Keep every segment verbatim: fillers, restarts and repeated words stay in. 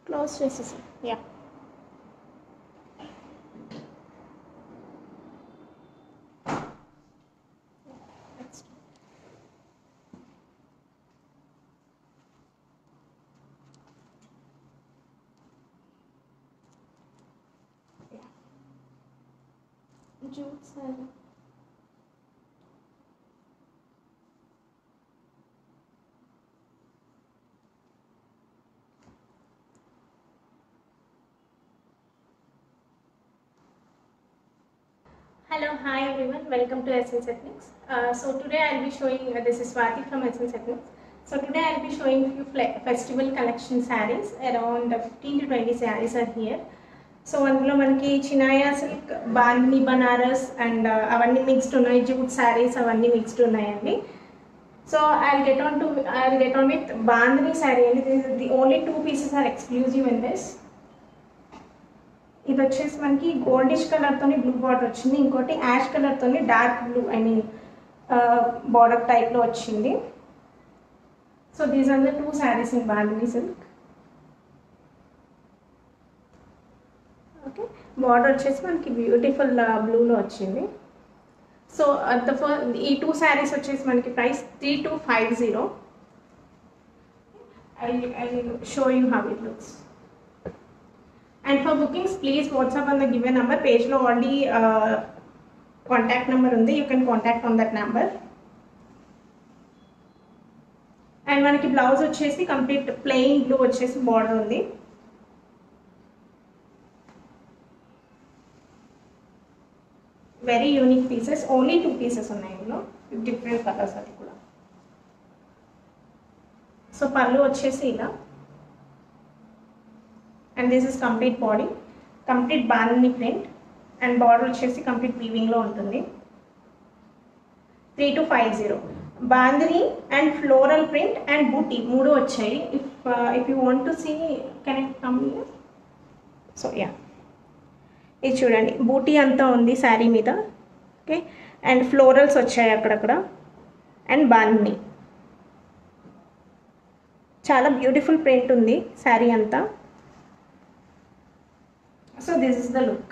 Close చేసేసి యా jute saree Hello, hi everyone, welcome to Essence Ethnics. Uh, so today I'll be showing, uh, this is Swati from Essence Ethnics. So today I'll be showing few festival collection sarees, around fifteen to twenty sarees are here. So అందులో మనకి Chinaya silk, Bandhani Banaras and అవన్నీ mixed ఉన్నాయి, jute sarees అవన్నీ mixed ఉన్నాయండి. So I'll get on to, I'll get on with Bandhani saree అండి. This is the only two pieces are exclusive in this. ఇది వచ్చేసి మనకి గోల్డిష్ కలర్తోని బ్లూ బార్డర్ వచ్చింది, ఇంకోటి యాష్ కలర్తోని dark blue I mean border టైప్లో వచ్చింది. So these are the two sarees in Bandhani silk. Okay, border వచ్చేసి మనకి బ్యూటిఫుల్ బ్లూలో వచ్చింది. సో ద ఫర్ ఈ టూ శారీస్ వచ్చేసి మనకి price three two five zero. I I show you how it looks. And for bookings, please WhatsApp on the given number. Page lo already uh, contact number undi. You can contact on that number. And manaki blouse vachesi complete plain blue vachesi border undi. Very unique pieces. Only two pieces unnai indlo with different colors adi kuda. So pallu vachesi ila. And this is complete body, complete bandhani print, and border వచ్చేసి complete weaving లో ఉంటుంది. three two five zero. Bandhani and floral print and booty మూడు వచ్చాయి. If uh, if you want to see, can I come here? So yeah, ఇది చూడండి, బూటీ అంతా ఉంది శారీ మీద. ఓకే, అండ్ ఫ్లోరల్స్ వచ్చాయి అక్కడక్కడ, అండ్ బాంధని. చాలా బ్యూటిఫుల్ ప్రింట్ ఉంది శారీ అంతా. So this is the look.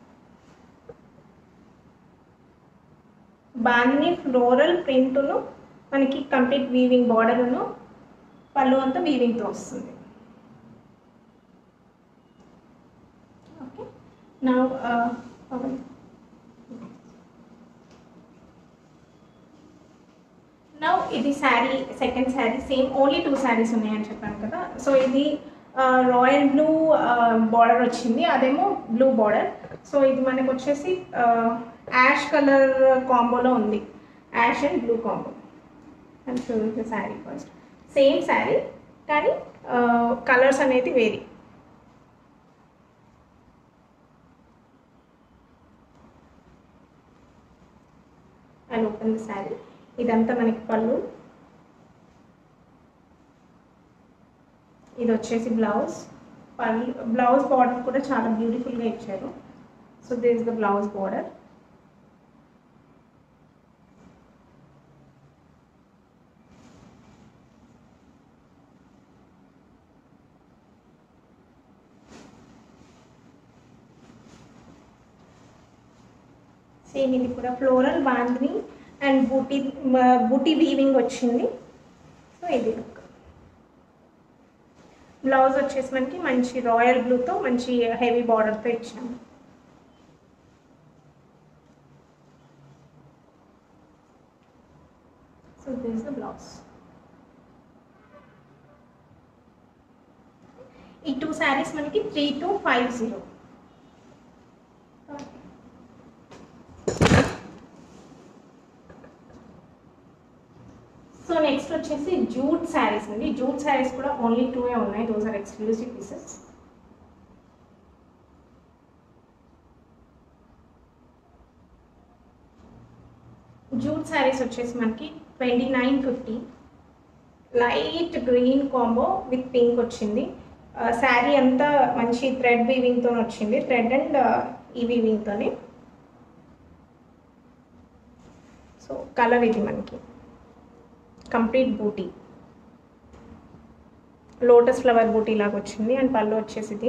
Bandhani floral print ను మనకి కంప్లీట్ వీవింగ్ బార్డర్ ను పళ్ళు అంతా వీవింగ్ తో వస్తుంది. ఓకే, నౌ నౌ ఇది saree, second saree. Same only two sarees ఉన్నాయని చెప్పాను కదా. సో ఇది రాయల్ బ్లూ బార్డర్ వచ్చింది, అదేమో బ్లూ బార్డర్. సో ఇది మనకు వచ్చేసి యాష్ కలర్ కాంబోలో ఉంది, ash and blue combo. And చూడండి శారీ ఫస్ట్, సేమ్ శారీ కానీ కలర్స్ అనేది vary. And open the saree. ఇదంతా మనకి పళ్ళు, ఇది వచ్చేసి బ్లౌజ్. పళ్ళు బ్లౌజ్ బార్డర్ కూడా చాలా బ్యూటిఫుల్గా ఇచ్చారు. So this is the blouse border. Same ఇది కూడా floral Bandhani and booti booti weaving వచ్చింది. సో ఇది లుక్. బ్లౌజ్ వచ్చేసి మనకి మంచి రాయల్ బ్లూతో మంచి హెవీ బార్డర్తో ఇచ్చాము. So this is the blouse. ఈ టూ శారీస్ మనకి three two five zero. So next వచ్చేసి జూట్ శారీస్ అండి. జూట్ శారీస్ కూడా ఓన్లీ టూ ఏ ఉన్నాయి, those are exclusive pieces. Jute sarees వచ్చేసి మనకి twenty nine fifty. Light green combo with pink వచ్చింది. శారీ అంతా మంచి థ్రెడ్ వీవింగ్తో వచ్చింది, థ్రెడ్ అండ్ ఈ వీవింగ్తోని. సో కలర్ ఇది మనకి complete booti. Lotus flower booti లాగా వచ్చింది. అండ్ పళ్ళు వచ్చేసి ఇది.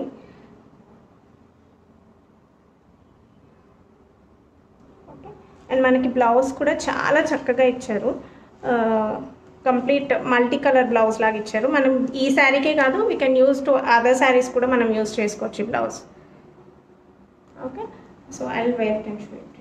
ఓకే, అండ్ మనకి బ్లౌజ్ కూడా చాలా చక్కగా ఇచ్చారు. కంప్లీట్ మల్టీ కలర్ బ్లౌజ్ లాగా ఇచ్చారు. మనం ఈ శారీకే కాదు, we can use to other sarees కూడా మనం యూజ్ చేసుకోవచ్చు ఈ blouse. Okay, so I will wear it and show it.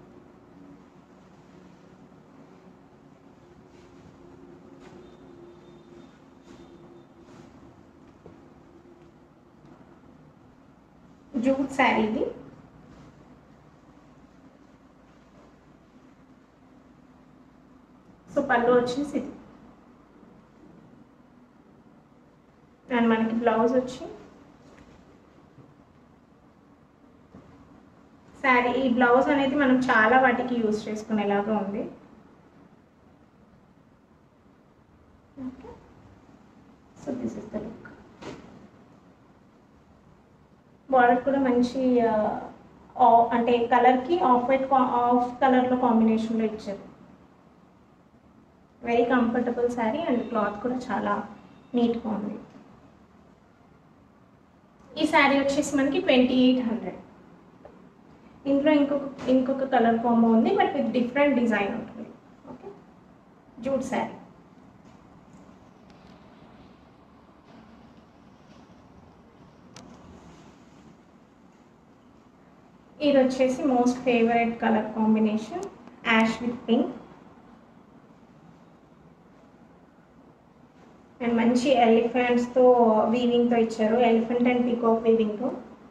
Jute saree ఇది. సో పళ్ళు వచ్చేసి ఇది. అండ్ మనకి బ్లౌజ్ వచ్చి శారీ, ఈ బ్లౌజ్ అనేది మనం చాలా వాటికి యూజ్ చేసుకునేలాగా ఉంది. Okay, so this is the look. Border కూడా మంచి అంటే కలర్కి ఆఫ్ వైట్ ఆఫ్ కలర్లో కాంబినేషన్లో ఇచ్చారు. Very comfortable saree and cloth కూడా చాలా నీట్గా ఉంది. ఈ శారీ వచ్చేసి మనకి ట్వంటీ ఎయిట్ హండ్రెడ్. ఇందులో ఇంకొక ఇంకొక కలర్ కాంబో ఉంది, బట్ విత్ డిఫరెంట్ డిజైన్ ఉంటుంది. Okay, jute saree. ఇది వచ్చేసి most favourite colour combination, ash with pink. And మంచి ఎలిఫెంట్స్తో వీవింగ్తో ఇచ్చారు, ఎలిఫెంట్ అండ్ పీకాక్ వీవింగ్తో.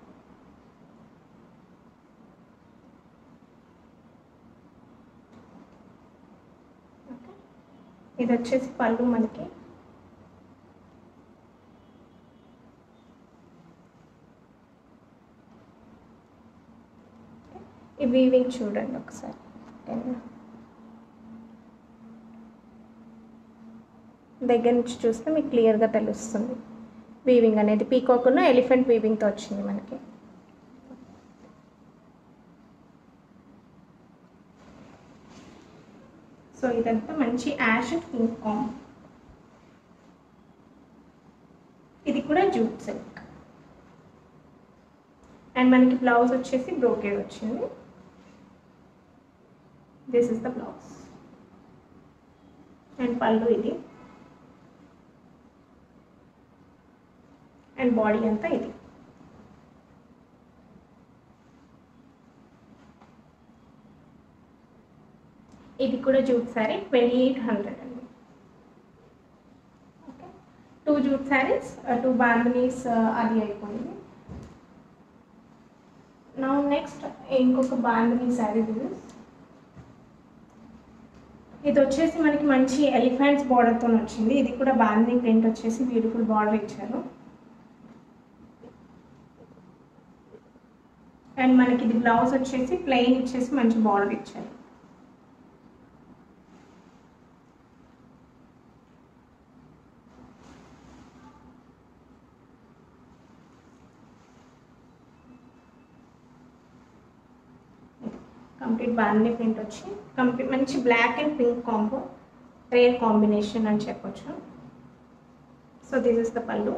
ఓకే, ఇది వచ్చేసి పళ్ళు మనకి. ఈ వీవింగ్ చూడండి ఒకసారి, దగ్గర నుంచి చూస్తే మీకు క్లియర్గా తెలుస్తుంది. వీవింగ్ అనేది పీకాక్ ఉన్న ఎలిఫెంట్ వీవింగ్తో వచ్చింది మనకి. సో ఇదంతా మంచి యాష్ పింక్ కాంబో. ఇది కూడా జూట్ సిల్క్. అండ్ మనకి బ్లౌజ్ వచ్చేసి బ్రోకేడ్ వచ్చింది. This is the blouse. And pallu ఇది. అండ్ బాడీ అంతా ఇది. ఇది కూడా jute saree, twenty eight hundred అండి. Okay, two jute sarees, two Bandhanis అది అయిపోయింది. నౌ నెక్స్ట్ ఇంకొక బాంధనీ శారీ. ఇది వచ్చేసి మనకి మంచి ఎలిఫెంట్స్ బార్డర్తో వచ్చింది. ఇది కూడా బాంధనీ ప్రింట్ వచ్చేసి బ్యూటిఫుల్ బార్డర్ ఇచ్చారు. అండ్ మనకి ఇది బ్లౌజ్ వచ్చేసి ప్లెయిన్ ఇచ్చేసి మంచి బార్డర్ ఇచ్చారు. కంప్లీట్ బాంధనీ ప్రింట్ వచ్చి కంప్లీట్ మంచి black and pink combo, rare combination అని చెప్పొచ్చు. So this is the pallu.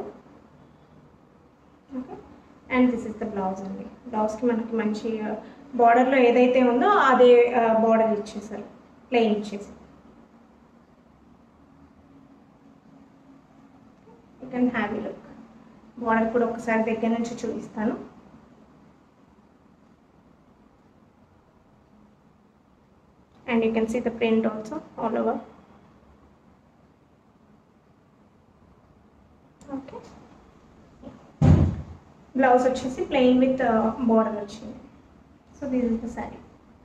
Okay, and this is the blouse అండి. బ్లౌజ్కి మనకి మంచి బార్డర్లో ఏదైతే ఉందో అదే బార్డర్ ఇచ్చేసారు, ప్లెయిన్ ఇచ్చేసి. You can have a look. Border కూడా ఒకసారి దగ్గర నుంచి చూపిస్తాను. And you can see the print also all over. Okay, blouse వచ్చేసి plain with uh, border వచ్చింది. So this is the saree.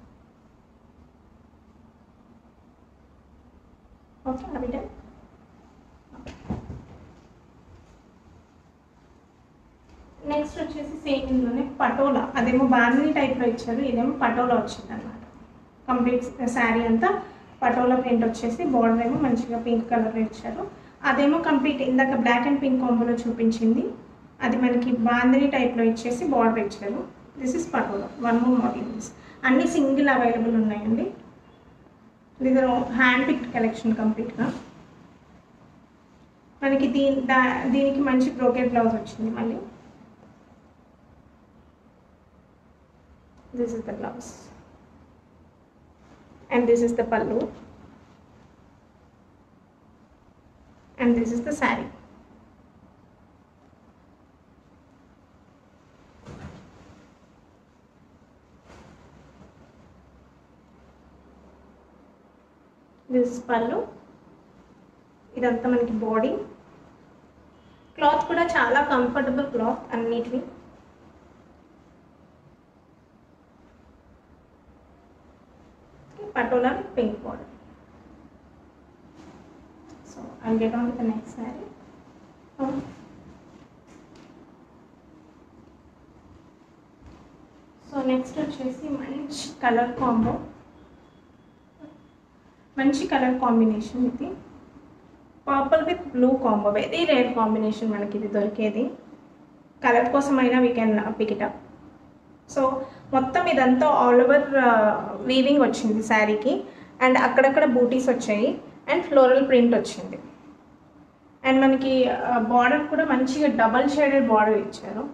Okay, are we done? Next వచ్చేసి same ఇందులోనే పటోలా, అదేమో బాంధనీ టైప్లో ఇచ్చారు, ఇదేమో పటోలా వచ్చింది అన్నమాట. కంప్లీట్ శారీ అంతా పటోలా ప్రింట్ వచ్చేసి బార్డర్ ఏమో మంచిగా పింక్ కలర్లో ఇచ్చారు. అదేమో కంప్లీట్ ఇందాక బ్లాక్ అండ్ పింక్ కాంబోలో చూపించింది, అది మనకి బాంధనీ టైప్లో ఇచ్చేసి బార్డర్ ఇచ్చారు. This is Patola, one more models. అన్నీ సింగిల్ అవైలబుల్ ఉన్నాయండి. ఇది హ్యాండ్ పిక్డ్ కలెక్షన్ కంప్లీట్గా. మనకి దీని దా దీనికి మంచి బ్రోకెట్ బ్లౌజ్ వచ్చింది మళ్ళీ. This is the blouse and this is the pallu and this is the saree. This is pallu. ఇదంతా మనకి బాడీ. క్లాత్ కూడా చాలా కంఫర్టబుల్ క్లాత్ అన్నిటివి. Patola with pink border. So I'll get on to the next saree. Oh. So next వచ్చేసి మంచి colour combo, మంచి colour combination. ఇది purple with blue combo, very rare combination మనకి ఇది దొరికేది. కలర్ కోసం అయినా we can pick it up. సో మొత్తం ఇదంతా ఆల్ ఓవర్ వీవింగ్ వచ్చింది శారీకి, అండ్ అక్కడక్కడ బూటీస్ వచ్చాయి అండ్ ఫ్లోరల్ ప్రింట్ వచ్చింది. అండ్ మనకి బార్డర్ కూడా మంచిగా డబల్ షేడెడ్ బార్డర్ ఇచ్చారు.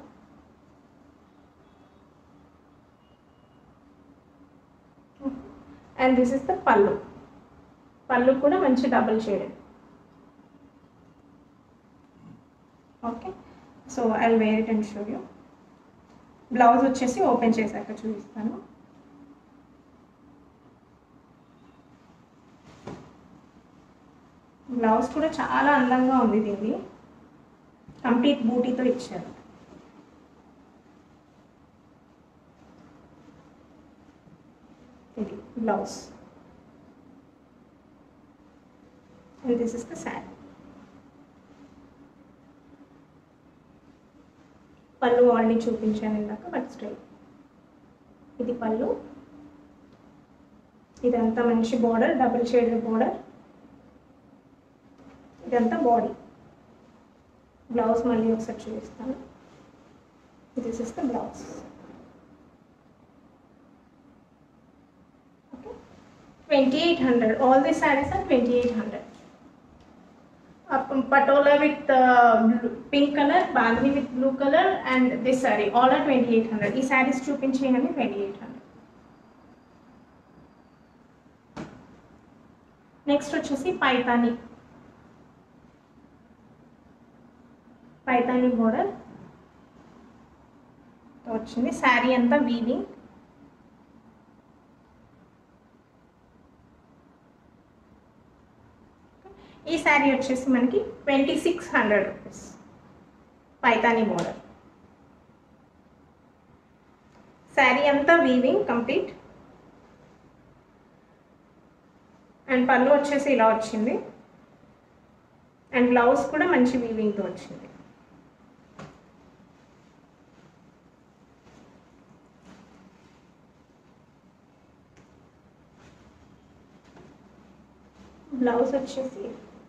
And this is the pallu. Pallu కూడా మంచి double shaded. Okay, so I will wear it and show you. Blouse వచ్చేసి ఓపెన్ చేశాక చూపిస్తాను. బ్లౌజ్ కూడా చాలా అందంగా ఉంది. దీన్ని కంప్లీట్ బూటీతో ఇచ్చారు. ఇది blouse and this is the saree. Pallu already చూపించాను ఇందాక, బట్ స్ట్రైట్. ఇది పళ్ళు. ఇదంతా మంచి బార్డర్, డబుల్ షేడెడ్ బార్డర్. ఇదంతా బాడీ. బ్లౌజ్ మళ్ళీ ఒకసారి చూపిస్తాను. This is the blouse. Okay, twenty eight hundred. All the sarees are twenty eight hundred. Patola with pink colour, Bandhani with blue colour and this saree all are twenty eight hundred. ఈ శారీస్ చూపించేయండి twenty eight hundred. Next వచ్చేసి Paithani. Paithani border వచ్చింది. శారీ అంతా weaving. ఈ శారీ వచ్చేసి మనకి twenty six hundred rupees. Paithani border. Saree అంతా weaving complete. And పళ్ళు వచ్చేసి ఇలా వచ్చింది. అండ్ బ్లౌజ్ కూడా మంచి వీవింగ్తో వచ్చింది. బ్లౌజ్ వచ్చేసి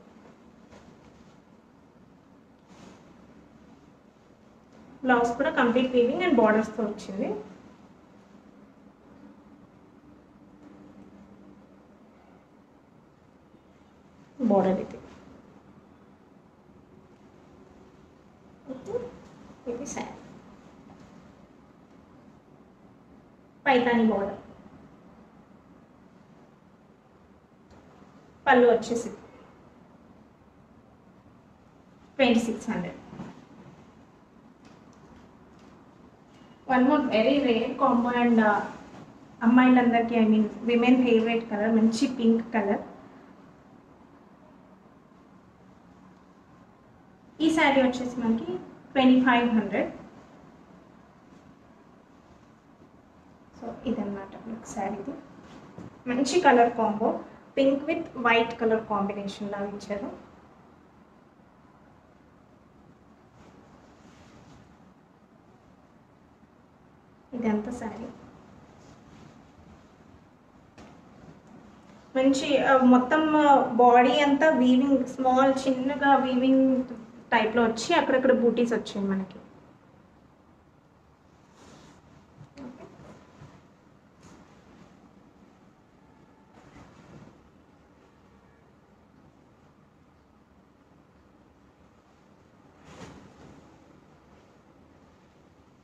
బ్లౌజ్ కూడా కంప్లీట్ వీవింగ్ అండ్ బార్డర్స్తో వచ్చింది. బార్డర్ ఇది. ఇది శారీ. పైతాని బార్డర్. పళ్ళు వచ్చేసి twenty six hundred. One more very rare combo and అమ్మాయిలందరికీ, I mean women favourite colour, మంచి పింక్ కలర్. ఈ శారీ వచ్చేసి మనకి ట్వంటీ ఫైవ్ హండ్రెడ్. సో ఇదన్నమాట మీకు శారీది. మంచి colour combo, pink with white colour combination లాగా ఇచ్చారు. ఇదంతా శారీ. మంచి మొత్తం బాడీ అంతా వీవింగ్, స్మాల్ చిన్నగా వీవింగ్ టైప్లో వచ్చి అక్కడక్కడ బూటీస్ వచ్చాయి మనకి.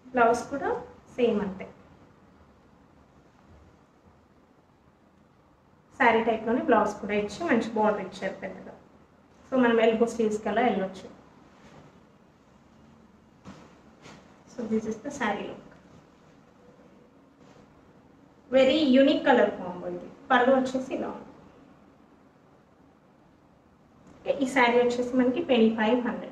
బ్లౌజ్ కూడా సేమ్ అంతే, శారీ టైప్లోనే బ్లౌజ్ కూడా ఇచ్చి మంచి బార్డర్ ఇచ్చారు పెద్దగా. సో మనం ఎల్బో స్లీవ్స్కి అలా వెళ్ళొచ్చు. So this is the sari look. Very unique colour combo ఇది. పళ్ళు వచ్చేసి ఇలా ఉంది. ఈ శారీ వచ్చేసి మనకి ట్వంటీ ఫైవ్ హండ్రెడ్.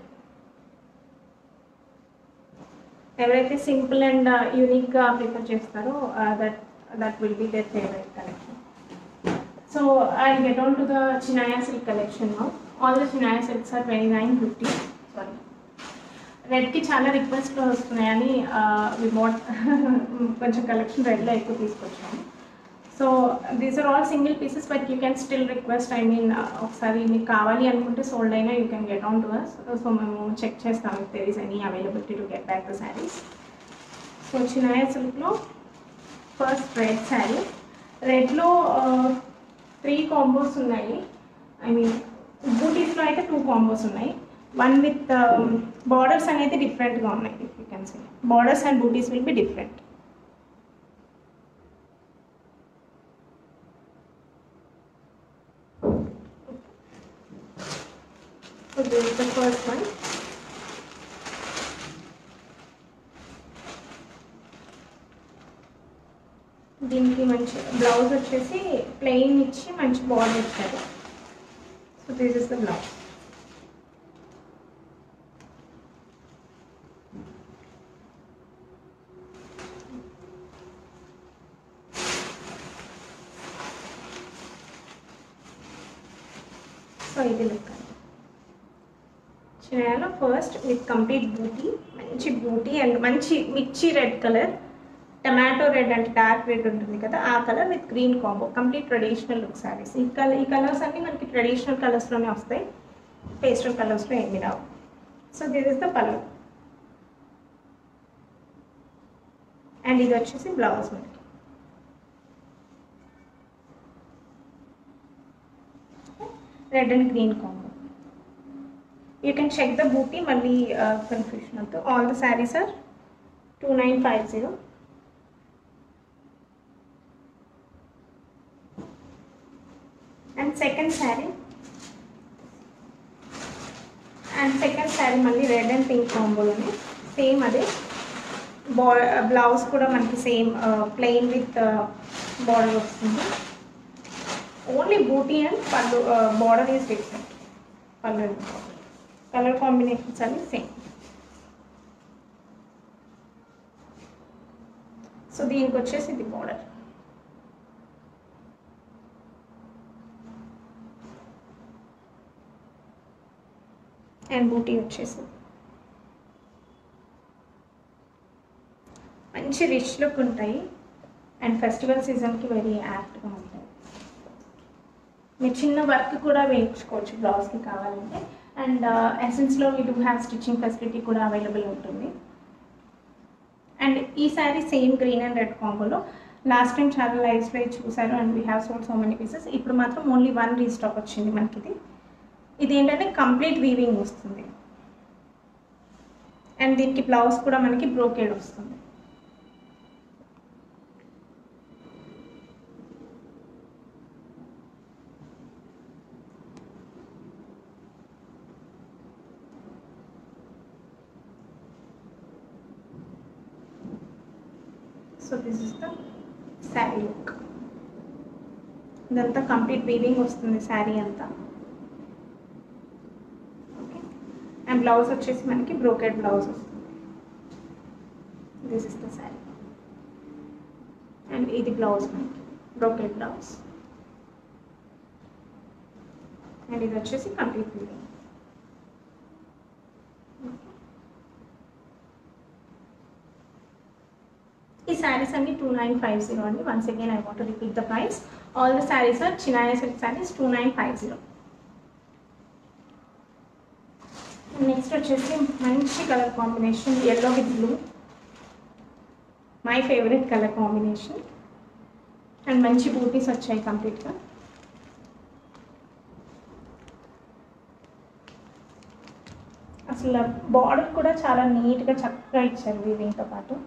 ఎవరైతే సింపుల్ అండ్ యూనిక్గా ప్రిఫర్ చేస్తారో that that will be there favourite collection. So I'll get on to the Chinaya silk collection now. All the Chinaya silks are twenty-nine fifty. Sorry. రెడ్కి చాలా రిక్వెస్ట్లు వస్తున్నాయని we what కొంచెం collection రెడ్లో ఎక్కువ తీసుకొచ్చాము. So these are all single pieces but you can still request. I mean ఒకసారి మీకు కావాలి అనుకుంటే సోల్డ్ అయినా you can get on to us. So మేము చెక్ చేస్తాము if there is any availability to get back the saris. So చినాయా సిల్క్లో first red sari. రెడ్లో త్రీ కాంబోస్ ఉన్నాయి. ఐ మీన్ బూటీస్లో అయితే టూ కాంబోస్ ఉన్నాయి. వన్ విత్ బార్డర్స్ అనేది డిఫరెంట్గా ఉన్నాయి. If you can see borders and butis will be different. So this is the first one. దీనికి మంచి బ్లౌజ్ వచ్చేసి ప్లెయిన్ ఇచ్చి మంచి బార్డర్ ఇచ్చారు. So this is the blouse. So ఇది లుక్. చినాయాలో ఫస్ట్ విత్ కంప్లీట్ బూటీ, మంచి బూటీ అండ్ మంచి మిర్చి రెడ్ కలర్, టమాటో రెడ్ అంటే డార్క్ రెడ్ ఉంటుంది కదా ఆ colour with green combo, complete traditional look saris. ఈ కలర్ ఈ కలర్స్ అన్నీ మనకి ట్రెడిషనల్ కలర్స్లోనే వస్తాయి, పేస్టల్ కలర్స్లో ఏమి రావు. So this is the pallu and ఇది వచ్చేసి బ్లౌజ్ మనకి. Red and green combo. You can check the booty, malli uh, confusion of all the sarees are two nine five zero. And second saree, and second saree malli red and pink combo lone same ade blouse kuda manaki same uh, plain with uh, border vastundi. Only booty and pallu uh, border is different. Pallu colour combinations అన్ని same. So దీనికి వచ్చేసి ఇది border. And buti వచ్చేసి మంచి rich look ఉంటాయి and festival సీజన్కి very యాప్ట్గా ఉంటాయి. మీరు చిన్న వర్క్ కూడా వేయించుకోవచ్చు బ్లౌజ్కి కావాలంటే. అండ్ ఎసెన్స్లో we do have stitching facility కూడా అవైలబుల్ ఉంటుంది. అండ్ ఈ sari same green and red కాంబోలో లాస్ట్ టైం చాలా లైవ్స్లో చూసారు and we have sold so many pieces. ఇప్పుడు మాత్రం ఓన్లీ వన్ రీస్టాక్ వచ్చింది మనకి. ఇది ఇది ఏంటంటే కంప్లీట్ వీవింగ్ వస్తుంది అండ్ దీనికి బ్లౌజ్ కూడా మనకి బ్రోకేడ్ వస్తుంది. So this is the sari look. ఇదంతా కంప్లీట్ వీవింగ్ వస్తుంది శారీ అంతా. ఓకే అండ్ బ్లౌజ్ వచ్చేసి మనకి బ్రోకెడ్ బ్లౌజ్ వస్తుంది. This is the sari and ఇది బ్లౌజ్ మనకి బ్రోకెడ్ బ్లౌజ్ అండ్ ఇది వచ్చేసి కంప్లీట్ వీవింగ్. ఈ sarees అన్ని two nine five zero అండి. Once again I want to repeat the price. All the sarees are చినాయా silk sarees two nine five zero. Next వచ్చేసి మంచి colour combination yellow with blue, my favourite colour combination and మంచి బూటీస్ వచ్చాయి కంప్లీట్గా. అసలు border కూడా చాలా నీట్గా చక్కగా ఇచ్చారు వీవింగ్తో పాటు.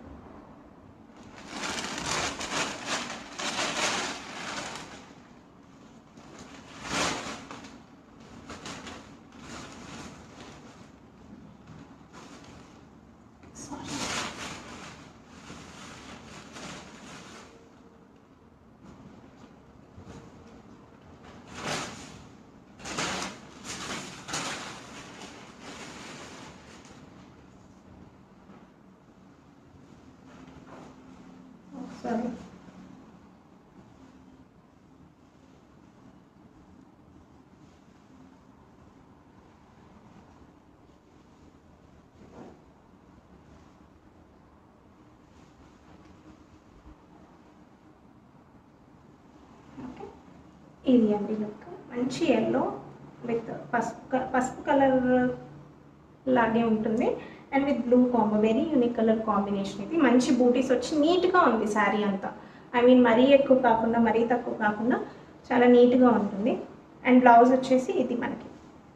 సారీ ఇది అండి లుక్. మంచి ఎల్లో విత్ పసుపు పసుపు కలర్ లాగే ఉంటుంది and with blue combo. Very unique colour combination. ఇది మంచి బూటీస్ వచ్చి నీట్గా ఉంది శారీ అంతా. ఐ మీన్ మరీ ఎక్కువ కాకుండా మరీ తక్కువ కాకుండా చాలా నీట్గా ఉంటుంది. అండ్ బ్లౌజ్ వచ్చేసి ఇది మనకి.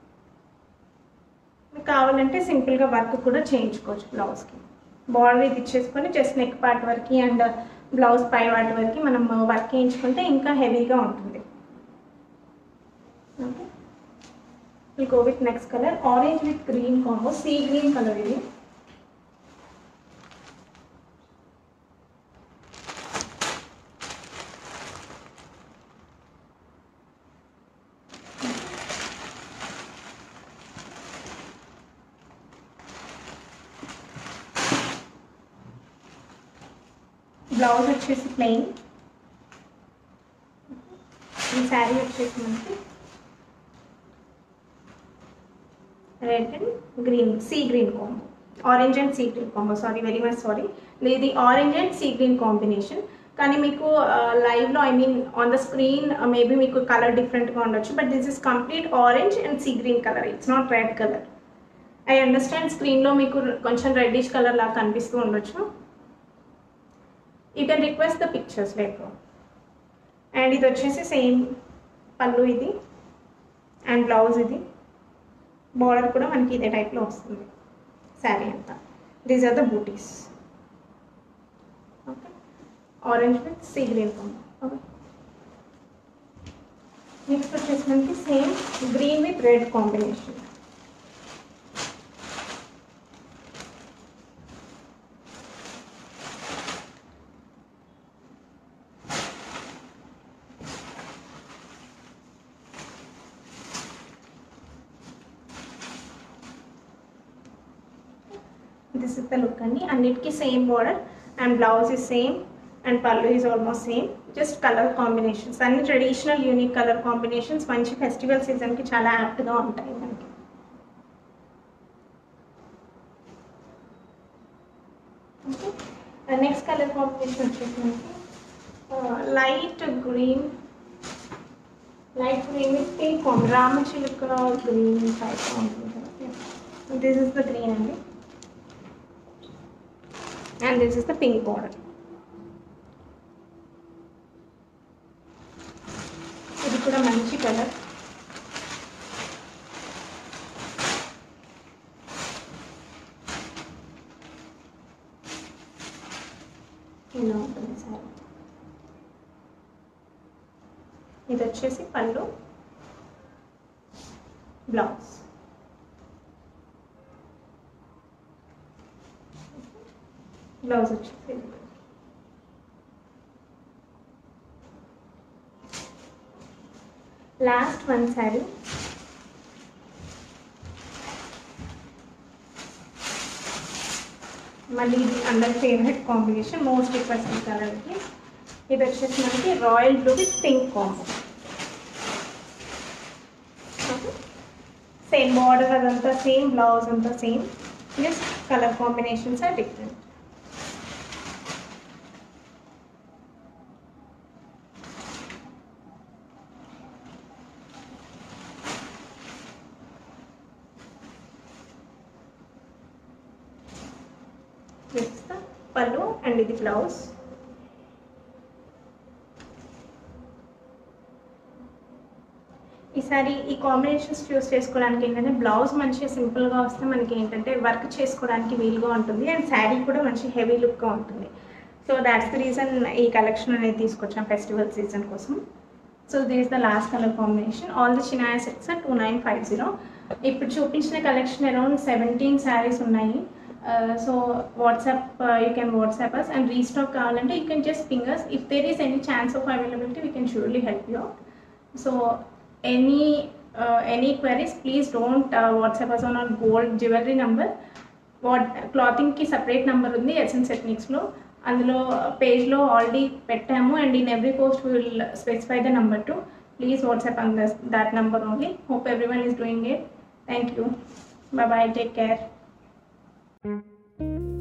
మీకు కావాలంటే సింపుల్గా వర్క్ కూడా చేయించుకోవచ్చు బ్లౌజ్కి. బార్డర్ ఇది ఇచ్చేసుకొని జస్ట్ నెక్ పార్ట్ వరకు అండ్ బ్లౌజ్ పై వాటి వరకు మనం వర్క్ చేయించుకుంటే ఇంకా హెవీగా ఉంటుంది. Okay, we'll go with next color, orange with green combo, sea green color ఇది. బ్లౌజ్ వచ్చేసి ప్లెయిన్. ఈ శారీ వచ్చేసి మనకి red and green sea green combo, orange and sea green combo. Sorry, very much sorry. ఇది orange and sea green combination. కానీ మీకు లైవ్లో I mean on the screen maybe మీకు కలర్ డిఫరెంట్గా ఉండొచ్చు, but this is complete orange and sea green colour. It's not red colour. I understand స్క్రీన్లో మీకు కొంచెం రెడ్డిష్ కలర్ లాగా కనిపిస్తూ ఉండొచ్చు. You can request the pictures లేక. అండ్ ఇది వచ్చేసి సేమ్ పళ్ళు ఇది అండ్ బ్లౌజ్ ఇది. బార్డర్ కూడా మనకి ఇదే టైప్లో వస్తుంది శారీ అంతా. These are the butis. Okay, orange with sea green combo. Okay, next వచ్చేసి మనకి same green with red combination. This is the look అండి. అన్నిటికీ same border and blouse is same and pallu is almost same. Just colour combinations అన్ని traditional unique colour combinations మంచి festival సీజన్కి చాలా యాప్ట్గా ఉంటాయి మనకి. ఓకే, నెక్స్ట్ కలర్ కాంబినేషన్ వచ్చేసి మనకి light green light green with pink combo, రామచిలుక గ్రీన్ టైప్ ఉంటుంది. దిస్ ఇస్ ద గ్రీన్ అండి. And this is the pink border. ఇది కూడా మంచి కలర్. ఇలా ఉంటుంది సార్. ఇది వచ్చేసి పళ్ళు, బ్లౌజ్. బ్లౌజ్ వచ్చేసి లాస్ట్ వన్ శారీ. మళ్ళీ ఇది అందరి ఫేవరెట్ కాంబినేషన్, మోస్ట్ రిక్వెస్టెడ్ కలర్కి. ఇది వచ్చేసి మనకి royal blue with pink combo. Same border అదంతా సేమ్, బ్లౌజ్ అంతా same, just colour combinations are different. This is the pallu and the blouse. ఈ ఈసారి ఈ కాంబినేషన్స్ చూస్ చేసుకోవడానికి ఏంటంటే బ్లౌజ్ మంచిగా సింపుల్గా వస్తే మనకి ఏంటంటే వర్క్ చేసుకోవడానికి వీలుగా ఉంటుంది అండ్ శారీ కూడా మంచి హెవీ లుక్గా ఉంటుంది. సో దాట్స్ ద రీజన్ ఈ కలెక్షన్ అనేది తీసుకొచ్చాం ఫెస్టివల్ సీజన్ కోసం. So this is the last colour combination. All the చినాయా sets are two nine five zero. ఇప్పుడు చూపించిన కలెక్షన్ అరౌండ్ సెవెంటీన్ శారీస్ ఉన్నాయి. So WhatsApp you can WhatsApp us and restock కావాలంటే you can just ping us. If there is any chance of availability we can surely help you out. So any any queries please don't WhatsApp us on our gold jewellery number. What క్లాతింగ్కి separate number ఉంది Essence టెక్నిక్స్లో, అందులో పేజ్లో already పెట్టాము and in every post will specify the number too. Please WhatsApp on this that number only. Hope everyone is doing it. Thank you. Bye bye. Take care.